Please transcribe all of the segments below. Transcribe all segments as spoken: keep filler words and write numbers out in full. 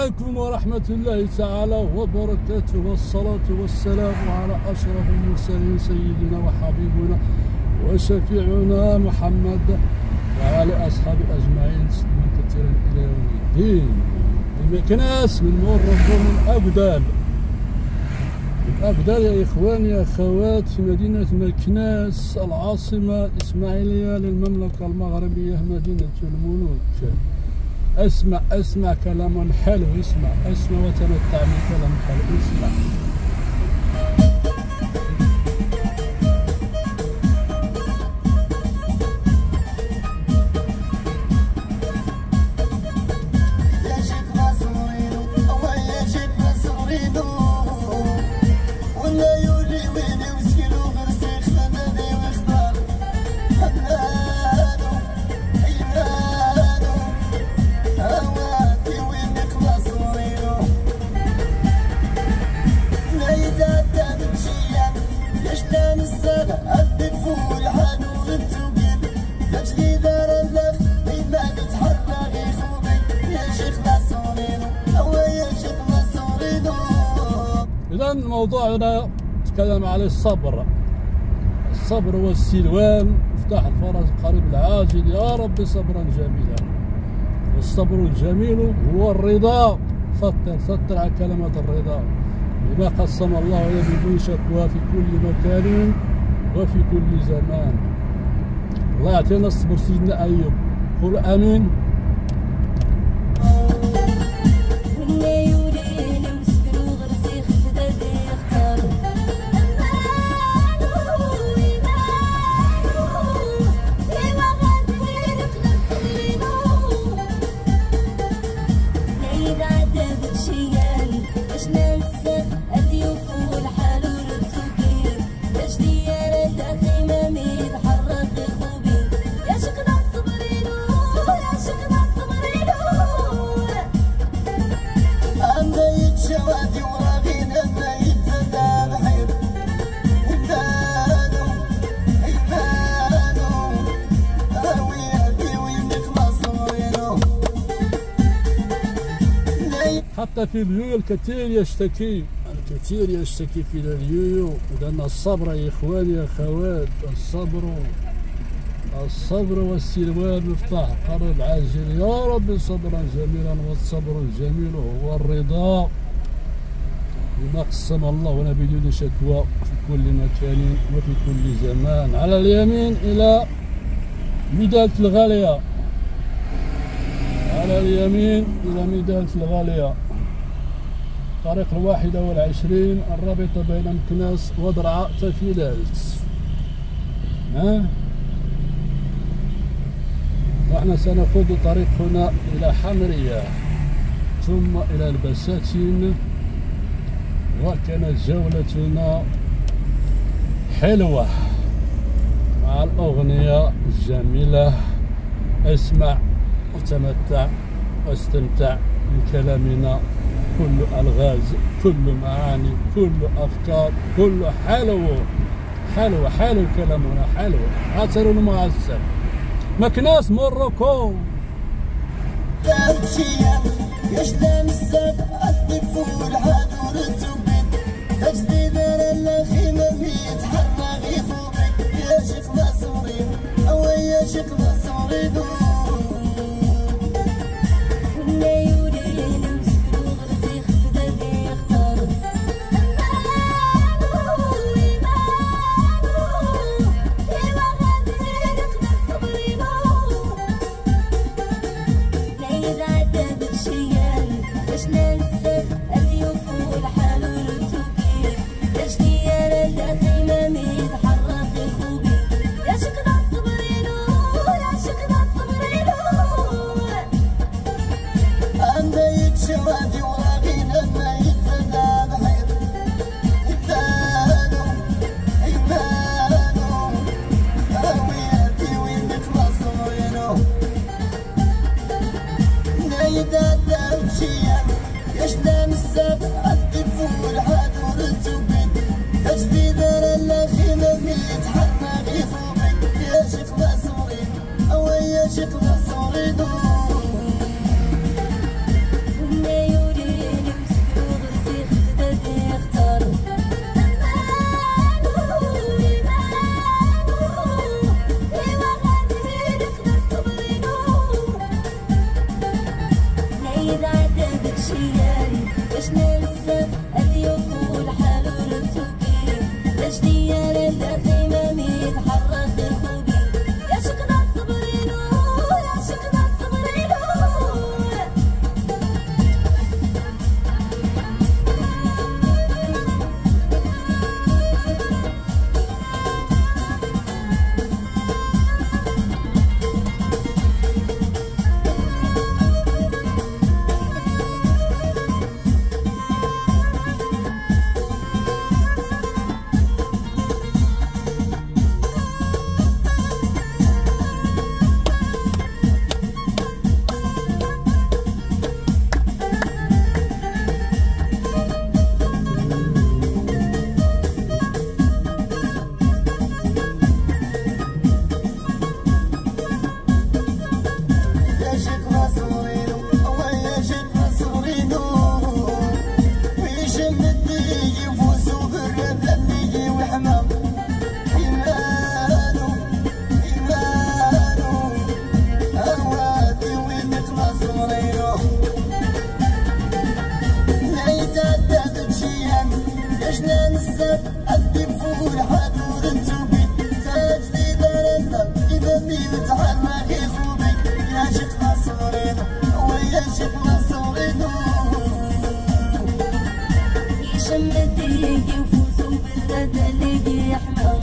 عليكم ورحمة الله تعالى وبركاته، والصلاة والسلام على أشرف المرسلين سيدنا وحبيبنا وشفيعنا محمد وعلى أصحابه أجمعين تسليما كثيرا إلى يوم الدين. المكناس من مور من أقدال من أقدال يا إخواني يا أخوات في مدينة مكناس العاصمة الإسماعيلية للمملكة المغربية مدينة الملوك. اسمع اسمع كلام حلو، اسمع اسمع وتمتع من كلام حلو، اسمع. إذا موضوعنا نتكلم على الصبر. الصبر والسلوان مفتاح الفرج قريب العاجل، يا رب صبرا جميلا. والصبر الجميل هو الرضا. سطر سطر على كلمة الرضا بما قسم الله لنا بدون شكوى في كل مكان وفي كل زمان. الله يعطينا الصبر سيدنا أيوب، قول آمين. حتى في اليويو الكثير يشتكي، الكثير يشتكي في اليويو، لأن الصبر يا إخواني يا أخوات، الصبر الصبر والسلوان مفتاح قرار العاجل، يا رب صبرا جميلا. والصبر الجميل هو الرضا بما قسم الله لنا بدون شكوى في كل مكان وفي كل زمان. على اليمين إلى ميدالة الغالية، على اليمين إلى ميدالة الغالية، طريق الواحدة والعشرين الرابطة بين مكناس ودرعا تفيلات. ها ونحن سنخوض طريقنا إلى حمرية ثم إلى البساتين، وكانت جولتنا حلوة مع الأغنية الجميلة. اسمع وتمتع واستمتع من كلامنا، كل ألغاز، كل معاني، كل أفكار، كل حلو حلو حلو كلامنا حلو. عسل معسل مكناس موروكو. يا شكرا صبرينو يا شكرا صبرينو ننسى قلبي بفول حدود انتوبي تجديد لنا إذا ميت عنك يخوبي يا شيخ نصرين ويا شيخ نصرين يشم الديق يفوزوا بالغدا اللي يحمر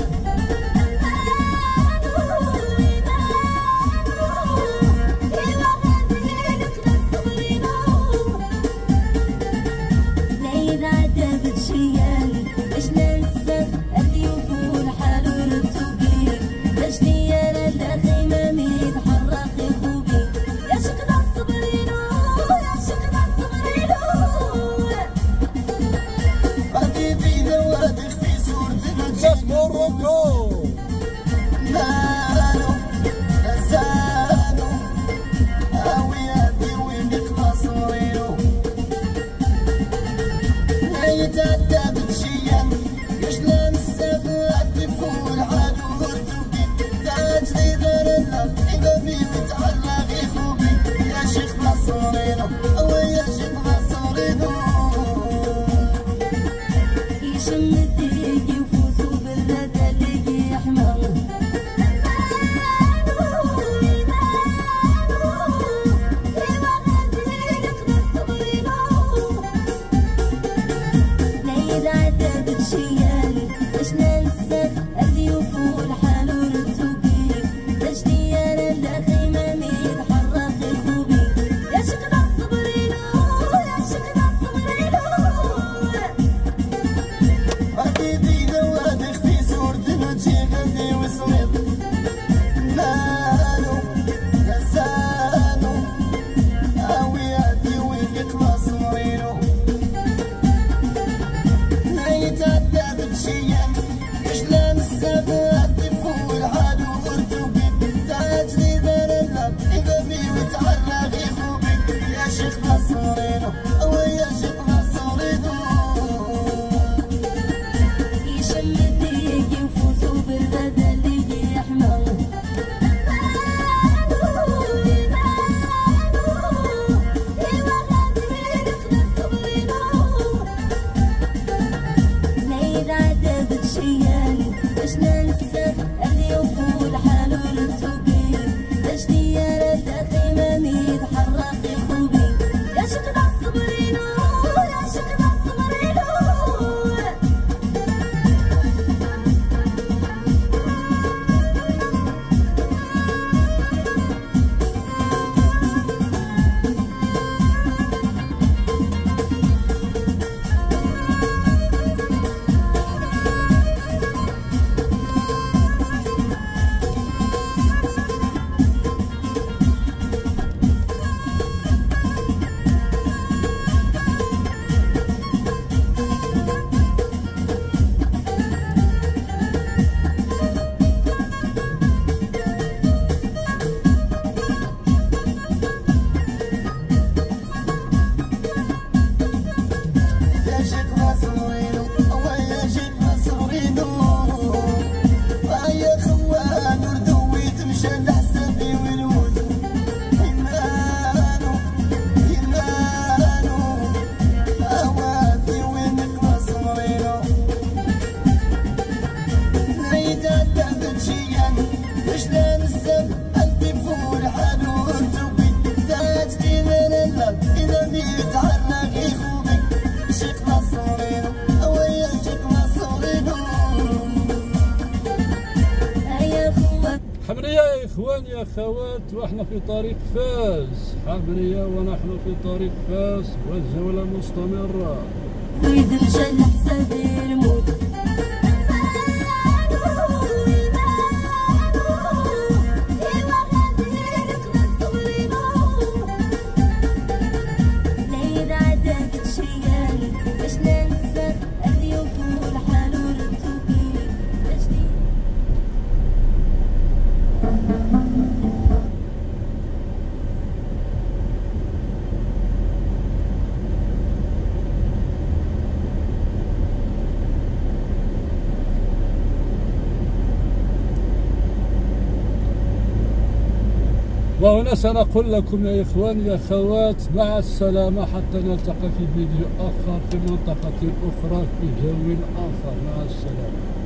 إخواني يا أخوات، وإحنا في طريق فاس. حمرية ونحن في طريق فاس والجولة مستمرة. نريد نشل حساب الموت وهنا سنقول لكم يا إخوان يا أخوات مع السلامة حتى نلتقي في فيديو آخر في منطقة أخرى في جو آخر. مع السلامة.